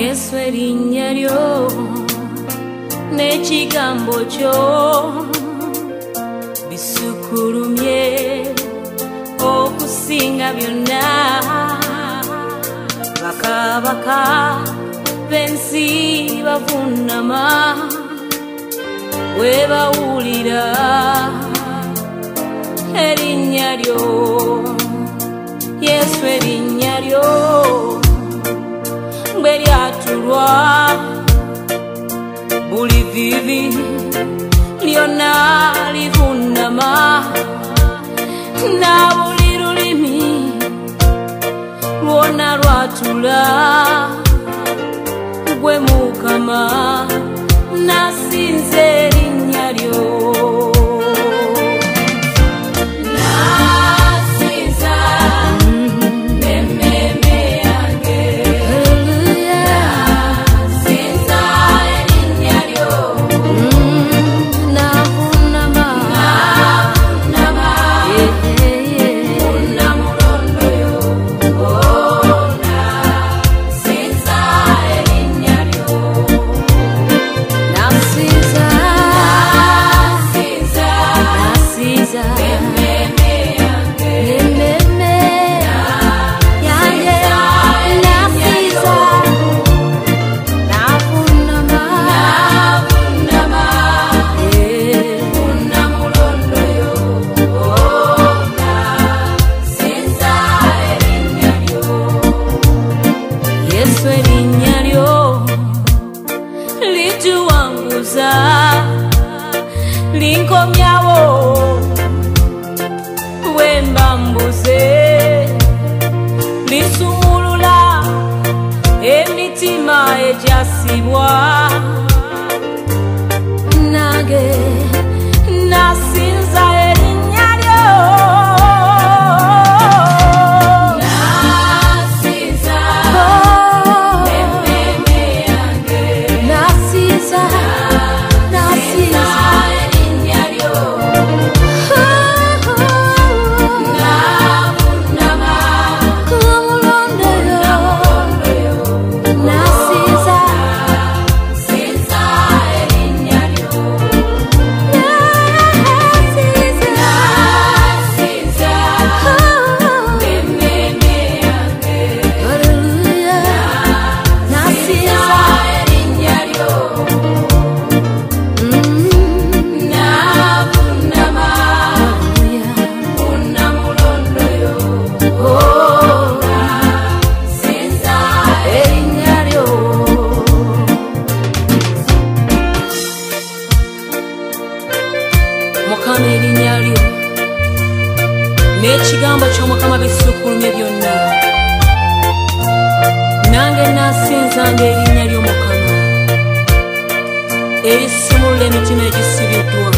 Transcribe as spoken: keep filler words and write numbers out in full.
Yesu erinnya lyo n'ekigambo kyo bisukulumye okusinga byonna. Bakabaka b'ensi bavuunama we bawulira erinnya lyo Yesu erinnya lyo bwe lyatulwa buli vivi lyonna livuunama na buli lulimi lwonna lwatula gwe Mukama nasinza erinnya lyo. Linkomyawo wembambuze lisumulula emitima egyasibwa nage nasinza erinnya lyo. Nasinza emmeme yange nasinza nasinza erinnya lyo n'ekigambo ky'Omukama bisukulumye byonna. Nange nasinzanga erinnya ly'Omukama erisumulula emitima egisibiddwa